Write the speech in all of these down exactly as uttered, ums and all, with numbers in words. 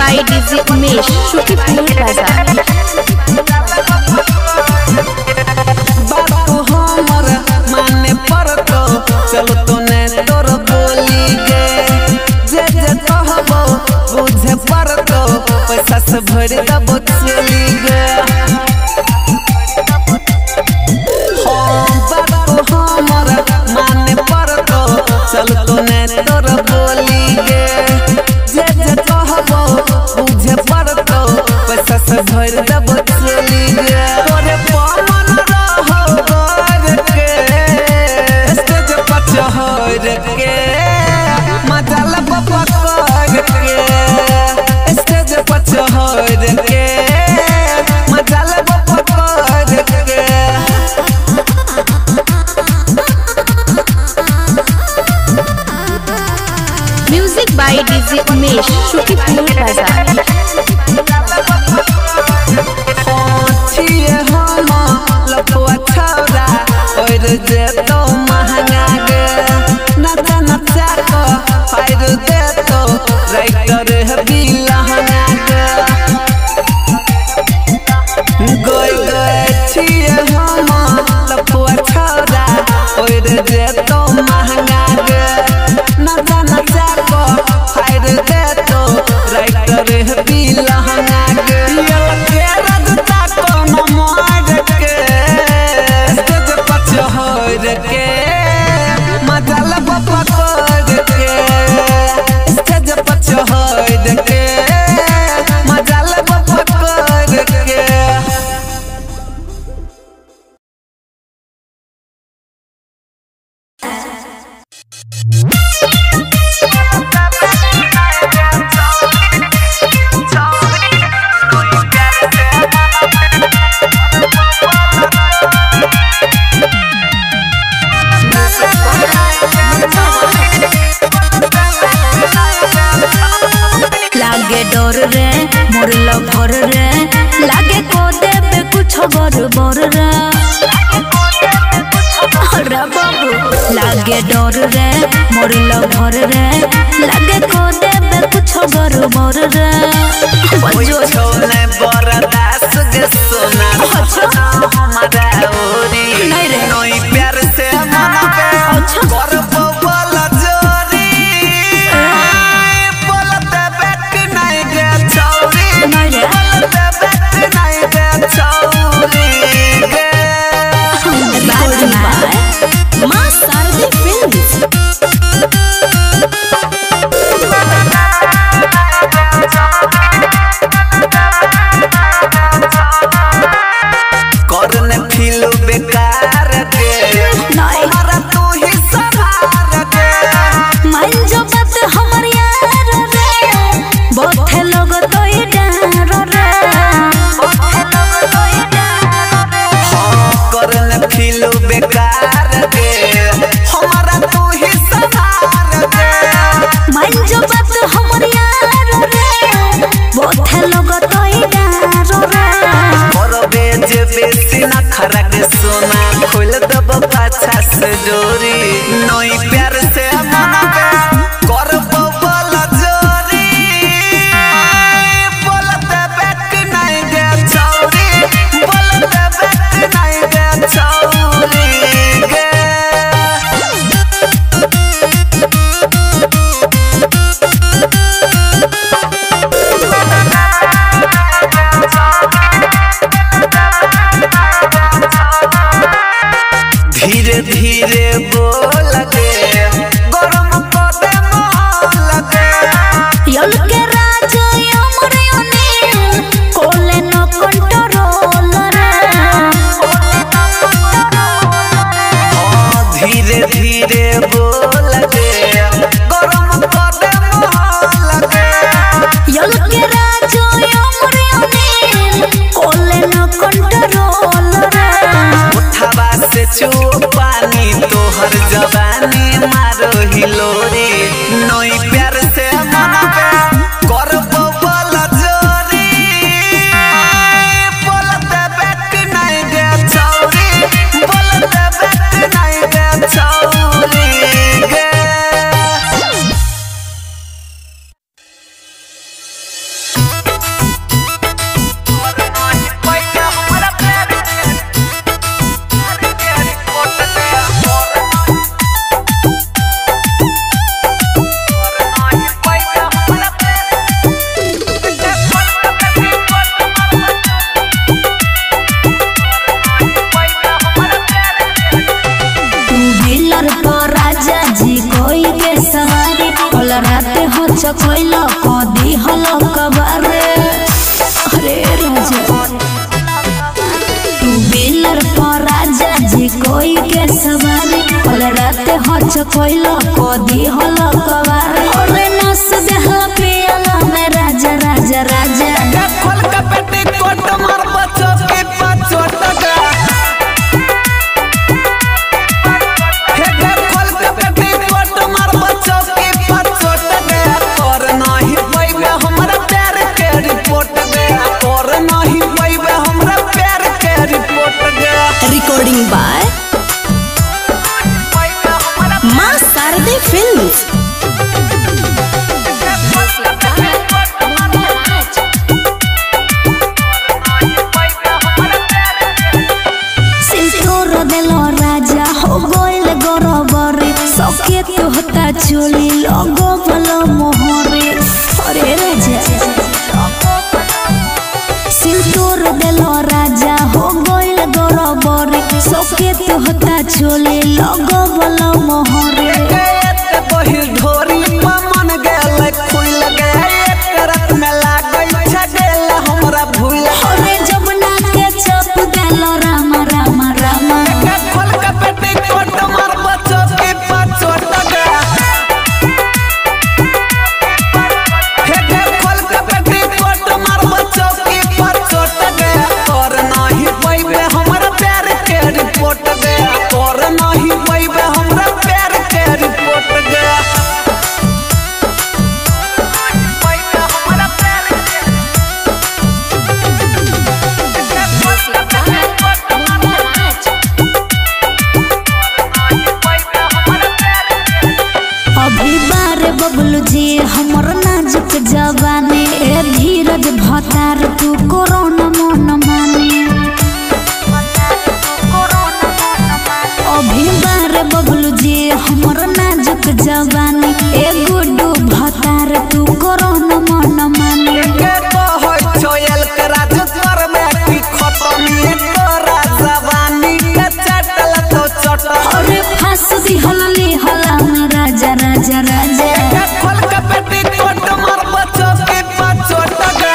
by DJ Umesh Shukipur बाजार। बात हमर माने पड़तो चलो तो ने तोर बोली गे जे जे कहबो बुझे पड़तो पैसा से भर दबो चली गे। बात हमर माने पड़तो चलो तो ने तोर बोली गे जे जे कहबो बुझे पड़तो पैसा से भर दबो चली गे। तोरे पमन रहो गर के स्टेज पर चढ़ के मजाल बाबा कर के स्टेज पर चढ़ के मजाल बाबा कर के। Music by DJ Umesh Shukipur बाजार। लपुआ छौरा और जे तो महंगा गे नचा नचा को फायर दे तो राइटर है बिलहंगा गे। गोय गोय छिए हम लपुआ छौरा और जे तो महंगा गे नचा नचा को फायर दे तो राइटर है बिलहंगा गे। ये रजता को नमाज के स्टेज पर चढ़ के मजाल बाबा कर के स्टेज पर चढ़ के मजाल बाबा कर के। लागे डर रे मोर लभर रे लागे को देबे कुछ बर बर रे अरे बाबू लागे डर रे मोर लभर रे लागे को देबे कुछ बर बर रे बजो छोने बरदास गे सोना हमारा ओरी नहीं रे नई प्यार से मनबे अच्छा कर बोला जोरी बोलते बैठ नहीं गे छौरी नहीं रे बोलते बैठ नहीं गे छौरी गे। मां शारदी फिल्म्स करने फील बेकार के हमारा तू ही सहार के। मान जो बात हमर यार रे बहुत लोग तो ये डर रे करने फील बेकार के हमारा तू ही सहार के। मान जो बात हमर यार रे बहुत लोग तो ये डर रे और बेज बेसी ना खरा के सोना खोल दब पाछा से जोरी नई प्यार से मनबे कर बोला जोरी बोलते बैठ नहीं गे छौरी बोलते बैठ नहीं गे छौरी गे। धीरे धीरे बोल गे गरम पदे मोल गे यल के राज हमर अनिल कोले न कंट्रोल रे धीरे धीरे बोल गे गरम पदे मोल गे यल के राज हमर अनिल कोले न कंट्रोल रे उठावा से चू पानी तोहर जवानी मारो हिलोरी नई प्यार से मनबे कर बोला जोरी बोलते बैठ नहीं गे छौरी बोलते बैठ नहीं गे छौरी गे। चकोइला कदी हलो कबारे अरे राजा तू बिलर पर राजा जी कोई के सवारी कल रात हो चकोइला कदी हलो कबारे अरे नस देहला पियाला में राजा राजा राजा खोल का पेटी कोट मार बच्चों के पाँचों टका Recording by Ma Sarde Films. सिंदूर देलो राजा हो गोइल गरबरे सके तो हता चोली लगो भलो मोहरे अरे राजा सिंदूर देलो राजा हो गोइल गरबरे सके तो हता चोली लगो भलो मोहरे बहिर ढोरी मन गेल खुल गए करत में लागल छगेल हमरा भूल अरे जब ना के चप देलो राम राम राम खोल का पेटी कोट मार बच्चों के पाँचों टका हे खोल का पेटी कोट मार बच्चों के पाँचों टका और नहीं पैबे हमरा प्यार के रिपोर्ट गया और नहीं पैबे हमरा प्यार के रिपोर्ट गया अभी बारे बबलू जी हमर नाजुक जवानी ए धीरज भतार तू कोरोना मन माने अभी बारे बबलू जी हमर नाजुक जवानी ए गुड्डू भतार तू कोरोना मन माने के तो होय छोयल करा जुतर में की खतमी तोरा जवानी के चटल तो चटल अरे फांस दी हलली हला में राजा राजा राजा के खोल का पेटी कोट मार बच्चों के पाँचों टका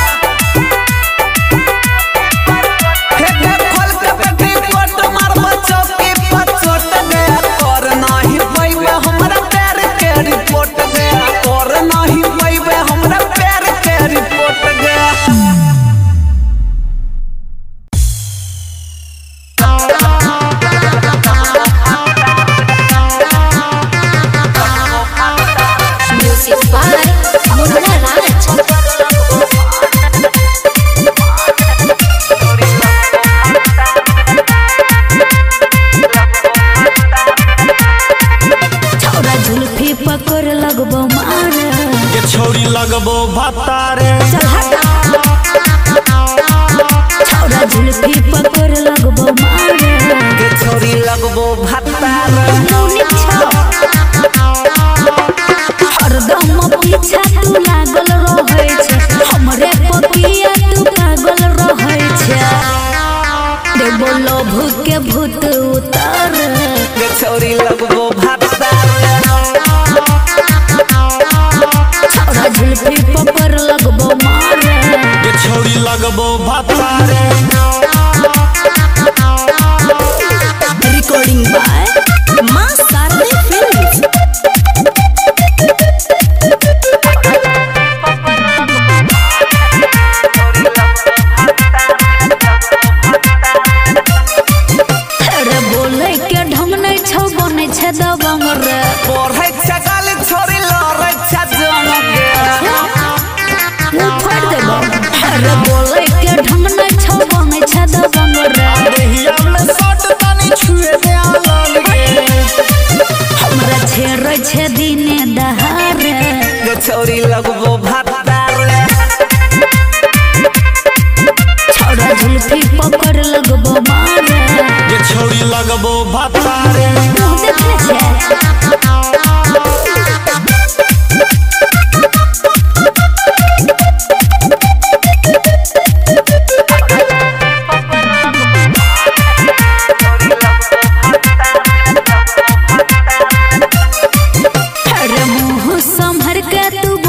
हे के खोल का पेटी कोट मार बच्चों के पाँचों टका और नहीं पैबे हमरा प्यार के रिपोर्ट गया और नहीं पैबे हमरा प्यार के रिपोर्ट गया Music by Munna Raj. छोरा जुल्फी पकड़ लगबो मारे ये छोरी लगबो भतारे चल हटा छोरा जुल्फी पकड़ लगबो मारे के छोरी लगबो भत्तार नौनी छो हरदम पीछा तू लागल रहै छे हमरे पपिया तू पागल रहै छे देबो लोभ के भूत उतार के छोरी लगबो भत्तार छोरा जुल्फी पकड़ लगबो मारे ये छोरी लगबो भतारे Recording by Ma Sarde Films. अरे बोले के ढंग नहीं छौ बने छे दबंग रे पढ़ै छगाल छोरी लड़ै छ जंग मुंह फाड़ देबो अरे बोले के ढंग नहीं छौ बने छे दबंग रे देहिया में सट तनी छुए दे आलन गे हमरा छेरै छे दिने दहारे के छोरी लगबो भत्तार छोरा जुल्फी पकड़ लगबो मारे ये छोरी लगबो भतारे मुंह देखले छे अरे मुंह संभर के तू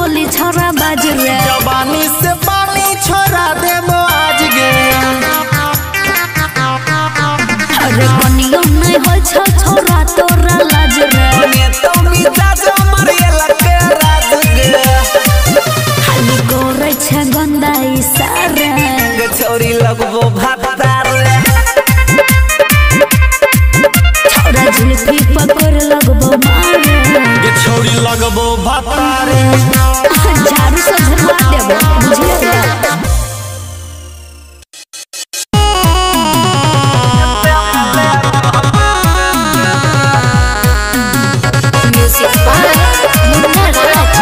अरे कनियो नहीं होल छ छोरा तोरा लाज रे ये तो मिजाज मरिए लगे राज गे खाली गोरे छ गंदा इशारा गे छोरी लगबो भातार छोरा जुल्फी पकड़ लगबो मारे गे छोरी लगबो भातारे झाड़ू से झुलवा देबो बुझले म्यूजिक बाय मुन्ना राज।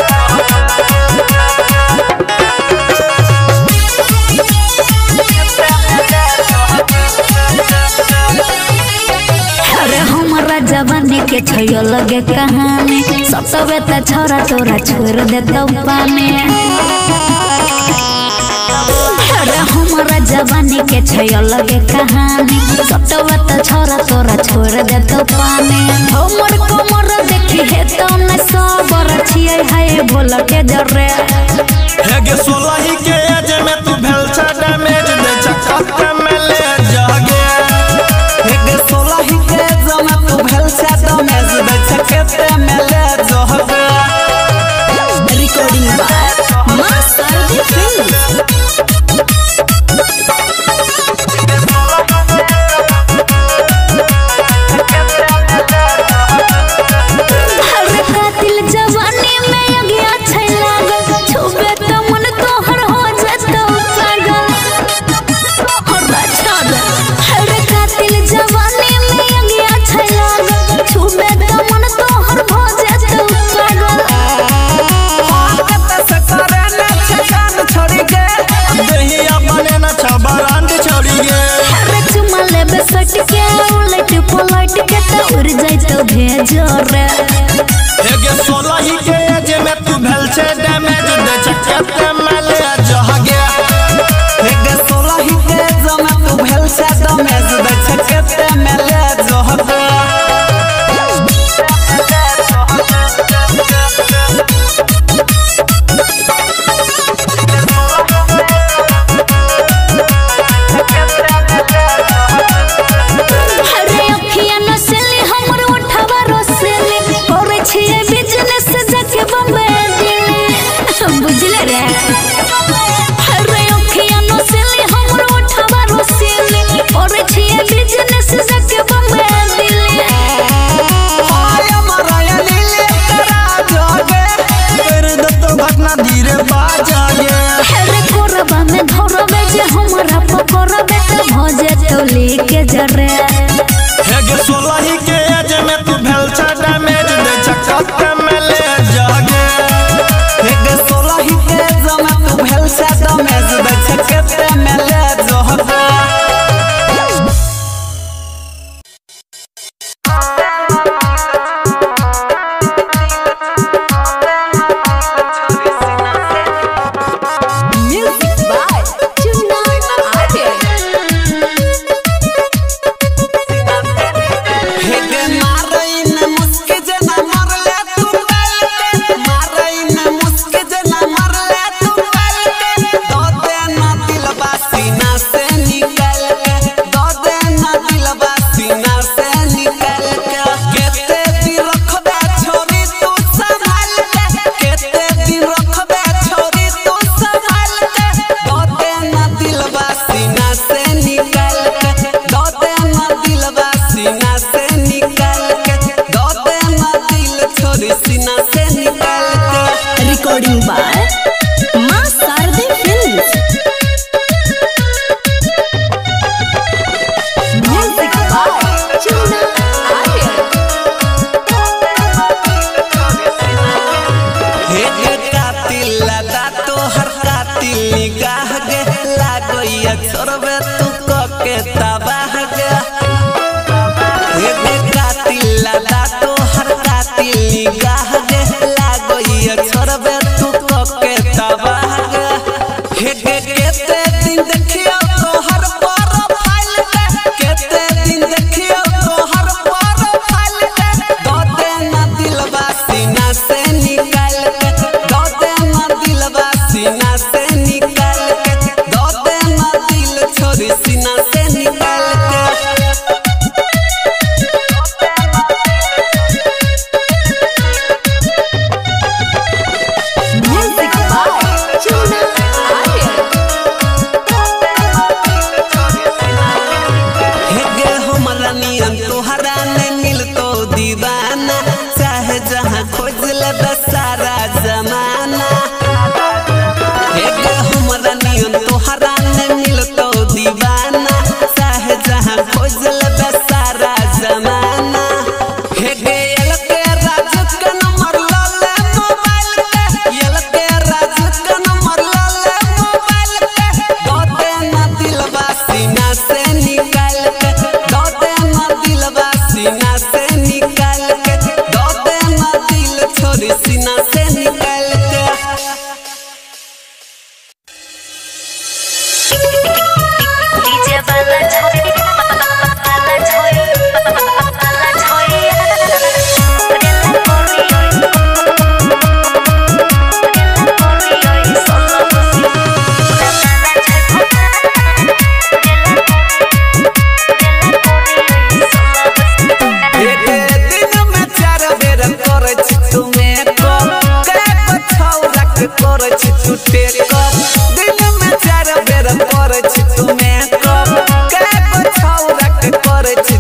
अरे हमारा जवानी के छयो लगे कहानी सतवे त छोरा तोरा छोड़ देतो पानी अरे हमारा जवानी के छयो लगे कहानी सतवे त छोरा तोरा छोड़ देतो पानी हमर कमर देखी है तो न सबर छिए है बोल के जरे हे गे सोलही के एज में तू भेल छ डैमेज दे चक्का में ले जागे हे गे सोलही के जमा तू भेल से डमेज दे छकेते में ले जोहगे रिकॉर्डिंग बाय मां शारदे फिल्म्स। अरे कातिल जवानी में अगिया छै लागल छुबे त मन तोहर हो जतो पागल अरे छोड़ अरे कातिल जवानी में अगिया छै लागल छुबे त मन तोहर हो जतो पागल से करे न छकान छोड़ी गे दहिया बने न छबरांड छोड़ी गे अरे चुमा लेबे सट के उलट पलट के त उड़ जाइतो भेजो रे हे गे सोलही के एज में तू भेल छ डैमेज दे चक्का में ले जागे हे गे सोलही के जमा तू भेल से डमेज दे छकेते में ले जोहगे अरे अखिया नसली हमर उठावा रोसली करे छिए बिजनेस जाके बम्बे दिल्ली बुझले रे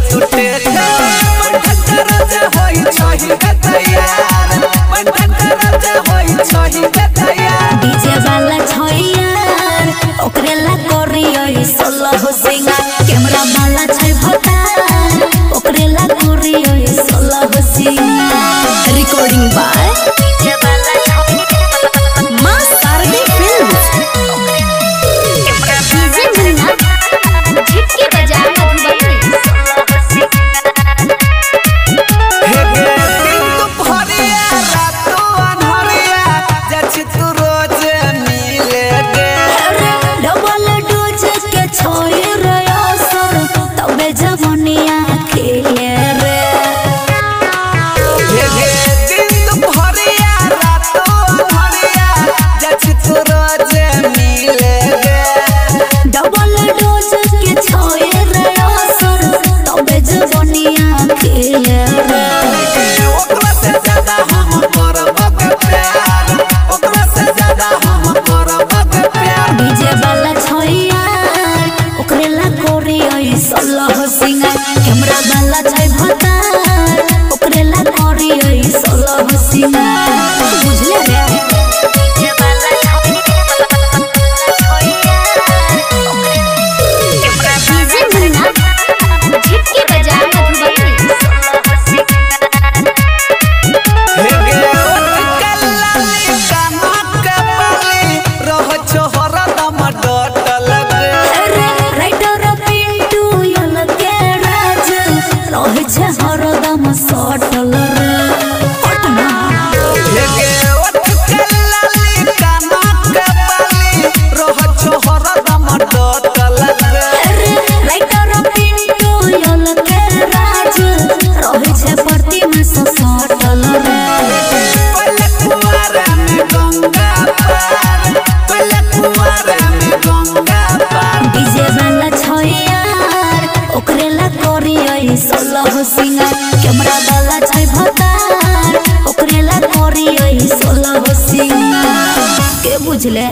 टूटे पंठन राजा होई छही तैयार पंठन राजा होई छही तैयार डीजे वाला छैयार ओकरे ला करियो सोलह सिंगार कैमरा वाला छै भतार ओकरे ला करियो सोलह सिंगार रिकॉर्डिंग बाय डीजे वाला मां शारदी फिल्म्स डीजे मुन्ना झिटके बजा मधुबनी हे गे दिन दुपहरिया रातो अनहरिया जछि तू रोज मिले गे डबल डोज के छोय रे असर तबे जवनिया खेले रे हे गे दिन दुपहरिया रातो अनहरिया जछि तू रोज मिले गे डबल डोज के छोय रे असर तबे जवनिया खेले रे ओकरा से ज्यादा हम करब प्यार ओकरा से ज्यादा हम करब प्यार डीजे वाला छैयार ओकरे ला करियो सोलह सिंगार कैमरा वाला छै भतार ओकरे ला करियो सोलह सिंगार बुझले रे डीजे वाला डीजे मुन्ना झिटके बजा मधुबनी हे गे कल्लाली कानक पाली रह छोहर दम डटल गे राइटर पिंटू यल के राज रहे छै हरदम सटल रे पटना हे गे कल्लाली कानक पाली रह छोहर दम डटल गे राइटर पिंटू यल के राज रहे छै प्रतिमा से सटल रे पहले कुआरे में गंगा पार पहले कुआरे में गंगा पार डीजे वाला छैयार ओकरे ला करियो सोलह सिंगार कैमरा वाला छै भतार ओकरे ला करियो सोलह सिंगार के बुझले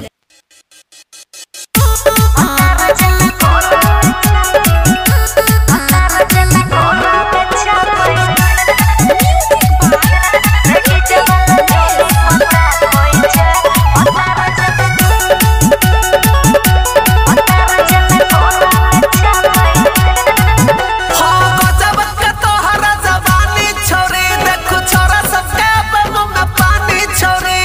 हाँ गजब के तोहरा जवानी छोरी देखो छोरा सबके मुंह में पानी छोरी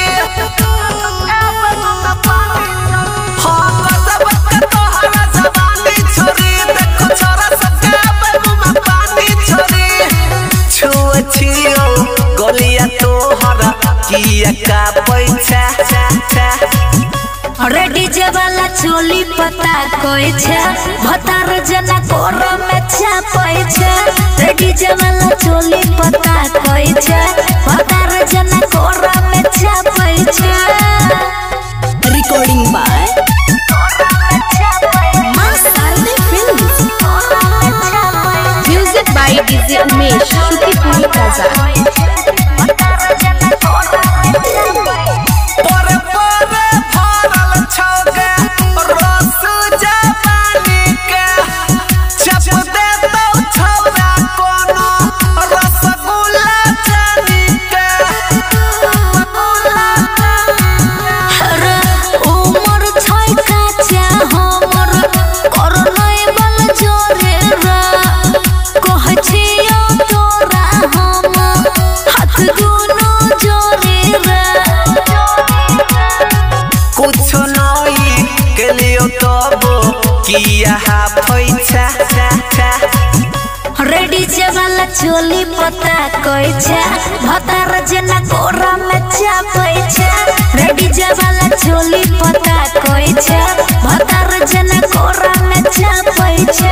हाँ गजब के तोहरा जवानी छोरी देखो छोरा सबके मुंह में पानी छोरी छुए छियो गलिया तोहरा किया का पैसा अरे डीजे वाला चोली पता कोई छे भतार जना कोर में छापै छे रे डीजे वाला चोली पता कोई छे भतार जना कोर में छापै छे recording by Maa Shardi films music by DJ Umesh Shukipuri बाजार पर पर भरल छौगे रस जवानी के चप दे तो छौरा कोनो रसगुल्ला जानी के रे उमर छै काचा हमर करनै बल जोरे रे कहै छियो तोरा हम हाथ दुनो जोरे रे कुछ नहीं के लियो तब किया पैसा रेडी जे वाला चोली पता कोई छे भतार जना कोरा में चापै छे रेडी जे वाला चोली पता कोई छे भतार जना कोरा में चापै छे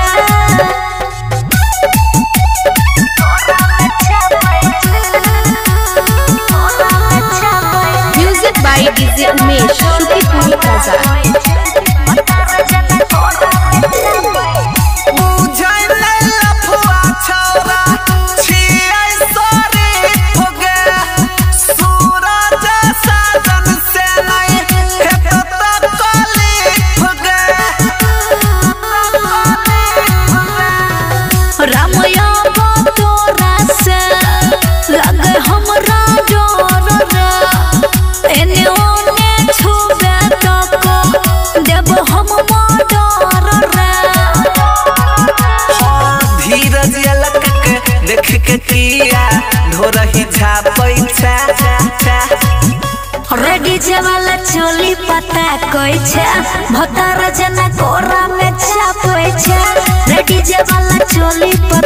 music by DJ Umesh Shukipuri बाजार बुझाइ ले लफुआ छौरा छियै सरे हो गे सूरज साजन से नहीं हेत त कली हो गे राम अब तोरा से लगे हमरा डर रे एने ओने छुबे तक देव हम डर रे धीरज अलग के देख के किया ढोरही झापै छा रे डीजे वाला चोली पता कोई छे भतार जना कोरा में छापै छे रे डीजे वाला चोली